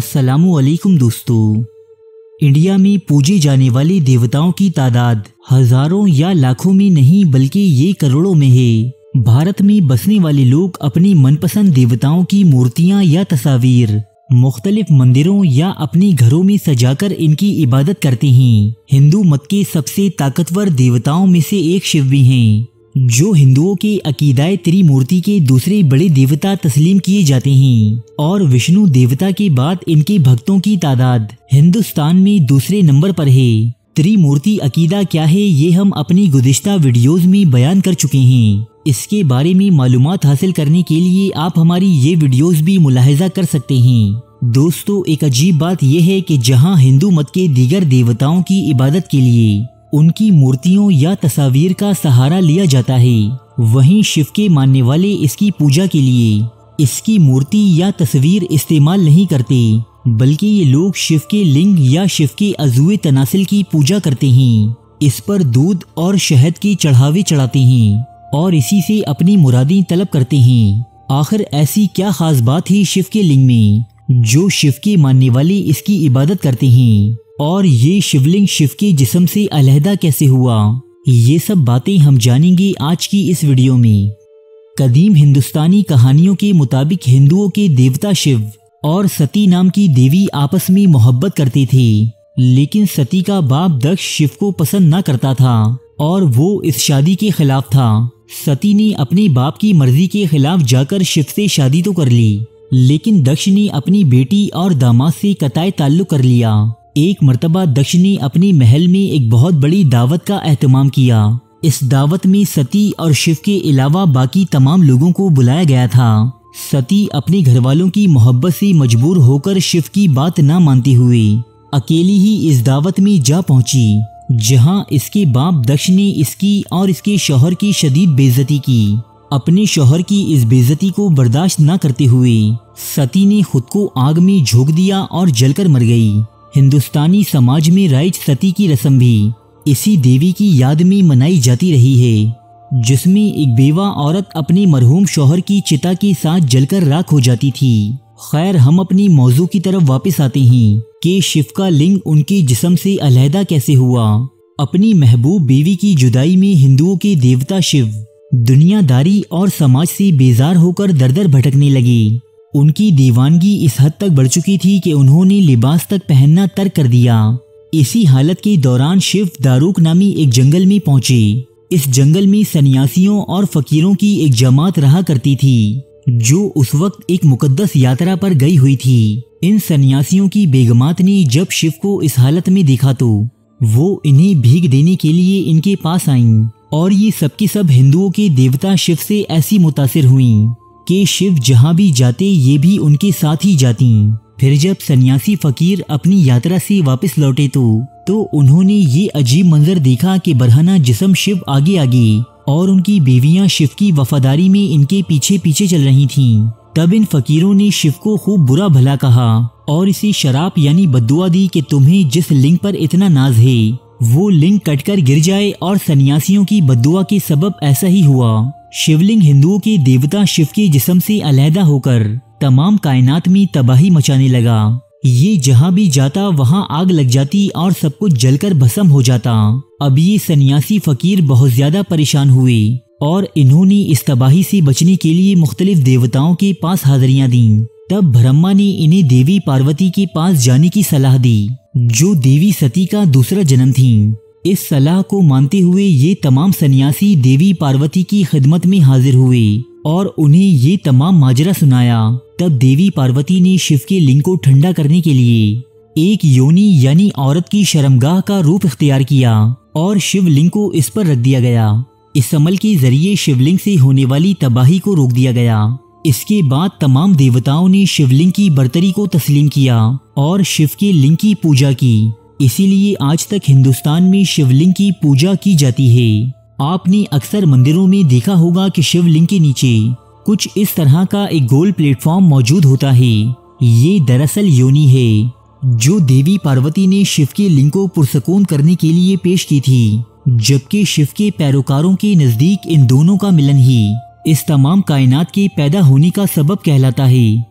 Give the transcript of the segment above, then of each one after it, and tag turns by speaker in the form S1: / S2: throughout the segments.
S1: अस्सलामु अलैकुम दोस्तों। इंडिया में पूजे जाने वाले देवताओं की तादाद हजारों या लाखों में नहीं बल्कि ये करोड़ों में है। भारत में बसने वाले लोग अपनी मनपसंद देवताओं की मूर्तियां या तस्वीर मुख्तलिफ मंदिरों या अपने घरों में सजाकर इनकी इबादत करते हैं। हिंदू मत के सबसे ताकतवर देवताओं में से एक शिव भी हैं, जो हिंदुओं के अकीदाए त्रिमूर्ति के दूसरे बड़े देवता तस्लीम किए जाते हैं और विष्णु देवता के बाद इनके भक्तों की तादाद हिंदुस्तान में दूसरे नंबर पर है। त्रिमूर्ति अकीदा क्या है ये हम अपनी गुज़िश्ता वीडियोस में बयान कर चुके हैं। इसके बारे में मालूमात हासिल करने के लिए आप हमारी ये वीडियोस भी मुलाहिजा कर सकते हैं। दोस्तों, एक अजीब बात यह है कि जहां हिंदू मत के दीगर देवताओं की इबादत के लिए उनकी मूर्तियों या तस्वीर का सहारा लिया जाता है, वहीं शिव के मानने वाले इसकी पूजा के लिए इसकी मूर्ति या तस्वीर इस्तेमाल नहीं करते, बल्कि ये लोग शिव के लिंग या शिव के अज़ूए तनासिल की पूजा करते हैं। इस पर दूध और शहद के चढ़ावे चढ़ाते हैं और इसी से अपनी मुरादें तलब करते हैं। आखिर ऐसी क्या खास बात है शिव के लिंग में जो शिव के मानने वाले इसकी इबादत करते हैं, और ये शिवलिंग शिव के जिस्म से अलहदा कैसे हुआ, ये सब बातें हम जानेंगे आज की इस वीडियो में। कदीम हिंदुस्तानी कहानियों के मुताबिक हिंदुओं के देवता शिव और सती नाम की देवी आपस में मोहब्बत करते थे, लेकिन सती का बाप दक्ष शिव को पसंद न करता था और वो इस शादी के खिलाफ था। सती ने अपने बाप की मर्जी के खिलाफ जाकर शिव से शादी तो कर ली, लेकिन दक्ष ने अपनी बेटी और दामाद से कताई ताल्लुक कर लिया। एक मर्तबा दक्ष ने अपने महल में एक बहुत बड़ी दावत का एहतमाम किया। इस दावत में सती और शिव के अलावा बाकी तमाम लोगों को बुलाया गया था। सती अपने घरवालों की मोहब्बत से मजबूर होकर शिव की बात ना मानते हुए अकेली ही इस दावत में जा पहुंची, जहां इसके बाप दक्ष ने इसकी और इसके शौहर की शदीद बेइज्जती की। अपने शौहर की इस बेइज्जती को बर्दाश्त न करते हुए सती ने खुद को आग में झोंक दिया और जलकर मर गई। हिंदुस्तानी समाज में राइज सती की रस्म भी इसी देवी की याद में मनाई जाती रही है, जिसमें एक बेवा औरत अपने मरहूम शौहर की चिता के साथ जलकर राख हो जाती थी। खैर, हम अपनी मौजू की तरफ वापस आते हैं कि शिव का लिंग उनके जिस्म से अलहदा कैसे हुआ। अपनी महबूब बीवी की जुदाई में हिंदुओं के देवता शिव दुनियादारी और समाज से बेजार होकर दर दर भटकने लगे। उनकी दीवानगी इस हद तक बढ़ चुकी थी कि उन्होंने लिबास तक पहनना तर्क कर दिया। इसी हालत के दौरान शिव दारूक नामी एक जंगल में पहुंचे। इस जंगल में सन्यासियों और फकीरों की एक जमात रहा करती थी, जो उस वक्त एक मुकद्दस यात्रा पर गई हुई थी। इन सन्यासियों की बेगमात ने जब शिव को इस हालत में देखा तो वो इन्हें भीख देने के लिए इनके पास आईं, और ये सबकी सब हिंदुओं के देवता शिव से ऐसी मुतासिर हुईं कि शिव जहां भी जाते ये भी उनके साथ ही जाती। फिर जब सन्यासी फकीर अपनी यात्रा से वापस लौटे तो उन्होंने ये अजीब मंजर देखा कि बरहना जिस्म शिव आगे आगे और उनकी बीवियां शिव की वफादारी में इनके पीछे पीछे चल रही थीं। तब इन फकीरों ने शिव को खूब बुरा भला कहा और इसे शराप यानी बद्दुआ दी कि तुम्हें जिस लिंग पर इतना नाज है वो लिंग कटकर गिर जाए, और सन्यासियों की बद्दुआ के सबब ऐसा ही हुआ। शिवलिंग हिंदुओं के देवता शिव के जिस्म से अलहदा होकर तमाम कायनात में तबाही मचाने लगा। ये जहां भी जाता वहां आग लग जाती और सब कुछ जलकर भस्म हो जाता। अब ये सन्यासी फकीर बहुत ज्यादा परेशान हुए और इन्होंने इस तबाही से बचने के लिए मुख्तलिफ देवताओं के पास हाजिरियां दी। तब ब्रह्मा ने इन्हें देवी पार्वती के पास जाने की सलाह दी, जो देवी सती का दूसरा जन्म थी। इस सलाह को मानते हुए ये तमाम सन्यासी देवी पार्वती की खिदमत में हाजिर हुए और उन्हें ये तमाम माजरा सुनाया। तब देवी पार्वती ने शिव के लिंग को ठंडा करने के लिए एक योनि यानी औरत की शर्मगाह का रूप इख्तियार किया और शिवलिंग को इस पर रख दिया गया। इस अमल के जरिए शिवलिंग से होने वाली तबाही को रोक दिया गया। इसके बाद तमाम देवताओं ने शिवलिंग की बरतरी को तस्लीम किया और शिव के लिंग की पूजा की। इसीलिए आज तक हिंदुस्तान में शिवलिंग की पूजा की जाती है। आपने अक्सर मंदिरों में देखा होगा कि शिवलिंग के नीचे कुछ इस तरह का एक गोल प्लेटफॉर्म मौजूद होता है। ये दरअसल योनि है जो देवी पार्वती ने शिव के लिंग को पुरसकून करने के लिए पेश की थी, जबकि शिव के पैरोकारों के नजदीक इन दोनों का मिलन ही इस तमाम कायनात के पैदा होने का सबब कहलाता है।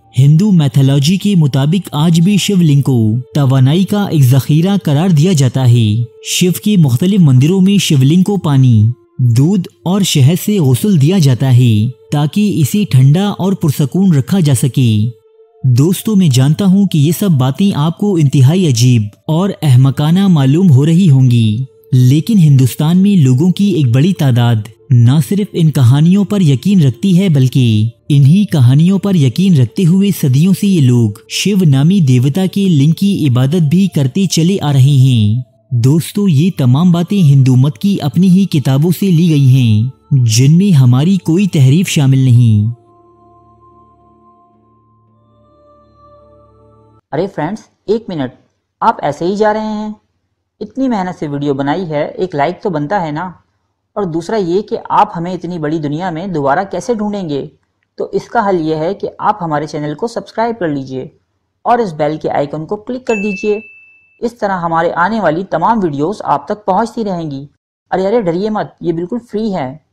S1: हिंदू मैथोलॉजी के मुताबिक आज भी शिवलिंग को तवानाई का एक जखीरा करार दिया जाता है। शिव के मुख्तलिफ मंदिरों में शिवलिंग को पानी, दूध और शहद से गुस्ल दिया जाता है ताकि इसे ठंडा और पुरसकून रखा जा सके। दोस्तों, मैं जानता हूँ कि ये सब बातें आपको इंतहाई अजीब और अहमकाना मालूम हो रही होंगी, लेकिन हिंदुस्तान में लोगों की एक बड़ी तादाद न सिर्फ इन कहानियों पर यकीन रखती है, बल्कि इन्हीं कहानियों पर यकीन रखते हुए सदियों से ये लोग शिव नामी देवता के लिंग की इबादत भी करते चले आ रहे हैं। दोस्तों, ये तमाम बातें हिंदू मत की अपनी ही किताबों से ली गई हैं, जिनमें हमारी कोई तहरीफ शामिल नहीं।
S2: अरे फ्रेंड्स, एक मिनट, आप ऐसे ही जा रहे हैं? इतनी मेहनत से वीडियो बनाई है, एक लाइक तो बनता है ना। और दूसरा ये कि आप हमें इतनी बड़ी दुनिया में दोबारा कैसे ढूंढेंगे? तो इसका हल ये है कि आप हमारे चैनल को सब्सक्राइब कर लीजिए और इस बेल के आइकन को क्लिक कर दीजिए। इस तरह हमारे आने वाली तमाम वीडियोस आप तक पहुंचती रहेंगी। अरे डरिए मत, ये बिल्कुल फ्री है।